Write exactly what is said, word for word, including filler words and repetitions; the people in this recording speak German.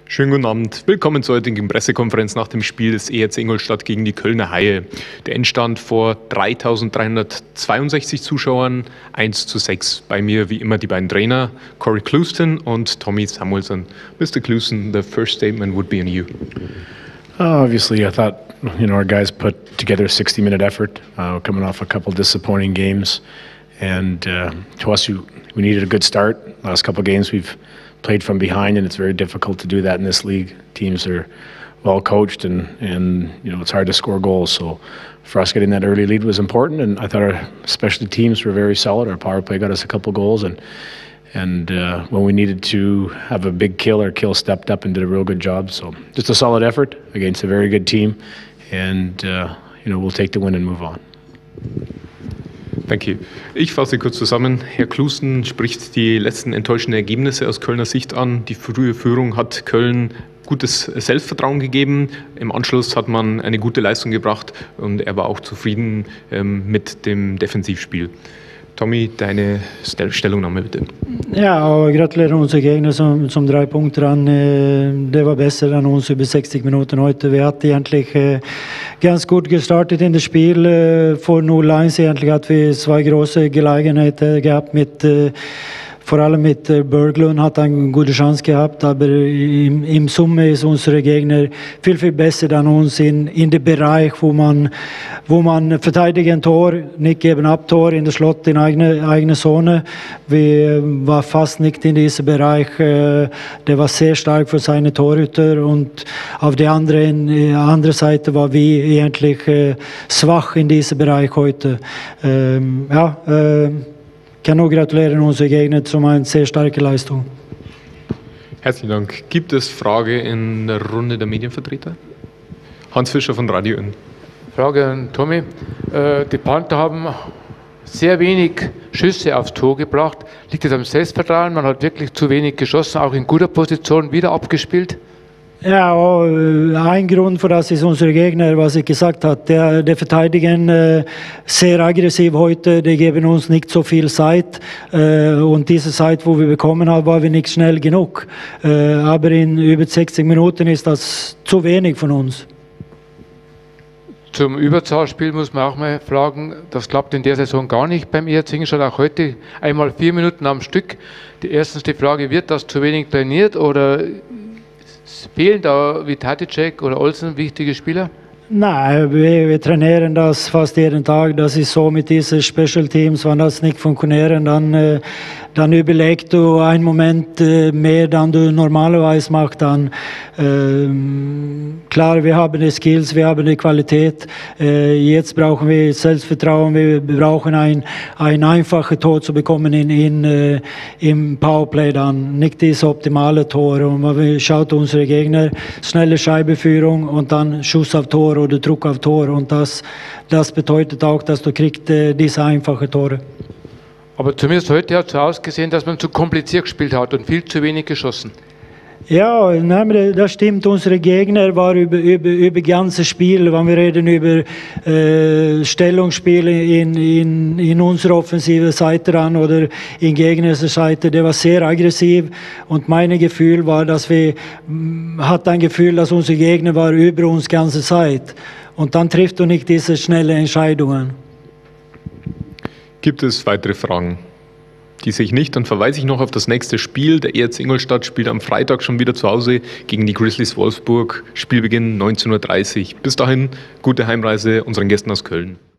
Schönen guten Abend. Willkommen zur heutigen Pressekonferenz nach dem Spiel des E R C Ingolstadt gegen die Kölner Haie. Der Endstand vor dreitausenddreihundertzweiundsechzig Zuschauern, eins zu sechs. Bei mir wie immer die beiden Trainer, Corey Clouston und Tommy Samuelsson. Mister Clouston, the first statement would be on you. Uh, obviously, I thought you know our guys put together a sixty minute effort, uh, coming off a couple disappointing games, and uh, to us, we, we needed a good start. Last couple of games, we've played from behind, and it's very difficult to do that in this league. Teams are well coached, and and you know it's hard to score goals. So for us, getting that early lead was important, and I thought our specialty teams were very solid. Our power play got us a couple goals, and and uh, when we needed to have a big kill, our kill stepped up and did a real good job. So just a solid effort against a very good team, and uh, you know we'll take the win and move on. Danke. Ich fasse kurz zusammen. Herr Clouston spricht die letzten enttäuschenden Ergebnisse aus Kölner Sicht an. Die frühe Führung hat Köln gutes Selbstvertrauen gegeben. Im Anschluss hat man eine gute Leistung gebracht und er war auch zufrieden ähm, mit dem Defensivspiel. Tommy, deine Stellungnahme bitte. Ja, och gratulerar unsere Gegner som, som drei Punkte an. Det var bättre än uns über sextio Minuten heute. Vi hade egentligen ganz gut gestartet in das Spiel. För noll eins egentligen att vi två große Gelegenheter gehabt mit vor allem mit Berglund hat er eine gute Chance gehabt, aber im, im Summe ist unsere Gegner viel, viel besser an uns in, in dem Bereich, wo man, wo man verteidigen Tor, nicht geben ab Tor in der Slott in eigene, eigene Zone. Wir waren fast nicht in diesem Bereich. Der war sehr stark für seine Torhüter und auf der anderen, anderen Seite war wir eigentlich schwach in diesem Bereich heute. Ähm, ja, äh, Ich kann nur gratulieren unsere Gegner zu einer sehr starken Leistung. Herzlichen Dank. Gibt es Frage in der Runde der Medienvertreter? Hans Fischer von Radio N. Frage an Tommy. Die Panther haben sehr wenig Schüsse aufs Tor gebracht. Liegt das am Selbstvertrauen? Man hat wirklich zu wenig geschossen, auch in guter Position wieder abgespielt? Ja, ein Grund für das ist unsere Gegner, was ich gesagt habe. Der, der verteidigen äh, sehr aggressiv heute, die geben uns nicht so viel Zeit. Äh, und diese Zeit, wo wir bekommen haben, war wir nicht schnell genug. Äh, aber in über sechzig Minuten ist das zu wenig von uns. Zum Überzahlspiel muss man auch mal fragen, das klappt in der Saison gar nicht beim E R C Ingolstadt, auch heute einmal vier Minuten am Stück. Die, erstens die Frage, wird das zu wenig trainiert oder fehlen da wie Taticek oder Olsen wichtige Spieler? Nein, wir, wir trainieren das fast jeden Tag. Das ist so mit diesen Special Teams, wenn das nicht funktioniert, dann, äh, dann überlegst du einen Moment äh, mehr, dann du normalerweise machst. Dann ähm, klar, wir haben die Skills, wir haben die Qualität. Äh, jetzt brauchen wir Selbstvertrauen. Wir brauchen ein, ein einfaches Tor zu bekommen in, in, äh, im Powerplay dann, nicht dieses optimale Tor. Und man schaut unsere Gegner, schnelle Scheibeführung und dann Schuss auf Tor oder Druck auf Tor, und das, das bedeutet auch, dass du kriegst äh, diese einfachen Tore. Aber zumindest heute hat es so ausgesehen, dass man zu kompliziert gespielt hat und viel zu wenig geschossen. Ja, nein, das stimmt. Unsere Gegner waren über, über, über ganze Spiel, wenn wir reden über äh, Stellungsspiele in, in, in unserer offensiven Seite an oder in gegnerischer Seite, der war sehr aggressiv, und mein Gefühl war, dass wir hat ein Gefühl, dass unsere Gegner waren über uns die ganze Zeit, und dann trifft du nicht diese schnellen Entscheidungen. Gibt es weitere Fragen? Die sehe ich nicht, dann verweise ich noch auf das nächste Spiel. Der E R C Ingolstadt spielt am Freitag schon wieder zu Hause gegen die Grizzlies Wolfsburg. Spielbeginn neunzehn Uhr dreißig. Bis dahin, gute Heimreise unseren Gästen aus Köln.